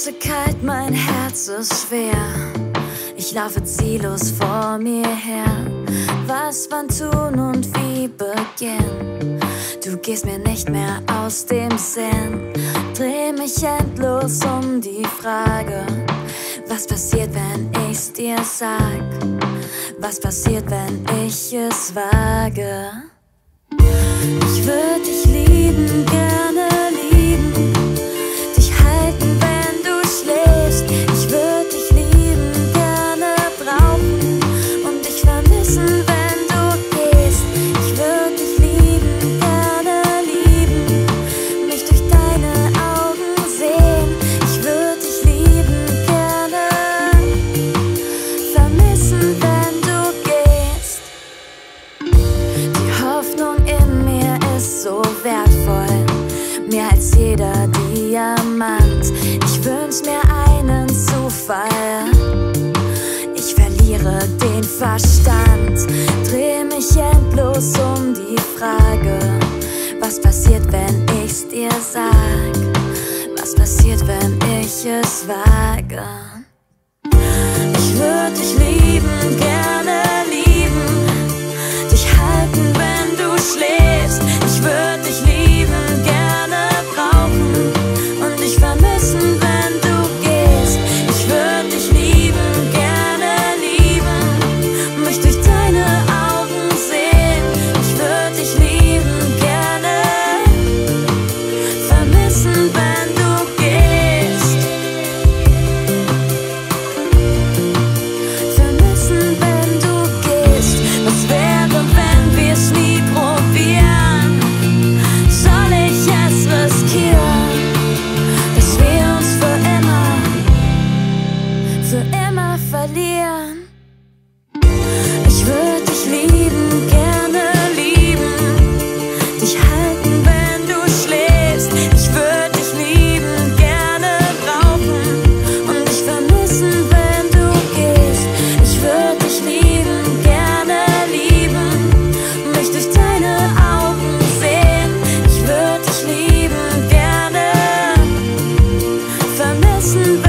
Füße kalt, mein Herz ist schwer. Ich laufe ziellos vor mir her. Was, wann tun und wie beginnen? Du gehst mir nicht mehr aus dem Sinn. Dreh mich endlos um die Frage: Was passiert, wenn ich's dir sag? Was passiert, wenn ich es wage? Ich würde dich lieben, gerne lieben, dich halten, wenn du schläfst. Ich würde dich lieben, gerne brauchen und dich vermissen, wenn du gehst. Ich würde dich lieben, gerne lieben, mich durch deine Augen sehen. Ich würde dich lieben, gerne vermissen, wenn du gehst. Die Hoffnung in mir ist so wertvoll, mehr als jeder Diamant. Ich wünsch mir einen Zufall, ich verliere den Verstand. Dreh mich endlos um die Frage: Was passiert, wenn ich's dir sag? Was passiert, wenn ich es wage? Ich würde dich lieben, gerne lieben, dich halten, wenn du schläfst. Ich würde dich lieben, gerne brauchen und dich vermissen, wenn du gehst. Ich würde dich lieben, gerne lieben, mich durch deine Augen sehen. Ich würde dich lieben, gerne vermissen, wenn du gehst. Vermissen, wenn du gehst. Was wäre, wenn wir's nie probieren? Soll ich es riskieren, dass wir uns für immer verlieren? Ich würde dich lieben, gerne lieben, dich halten, wenn du schläfst. Ich würde dich lieben, gerne brauchen und dich vermissen, wenn du gehst. Ich würde dich lieben, gerne lieben, mich durch deine Augen sehen. Ich würde dich lieben, gerne vermissen,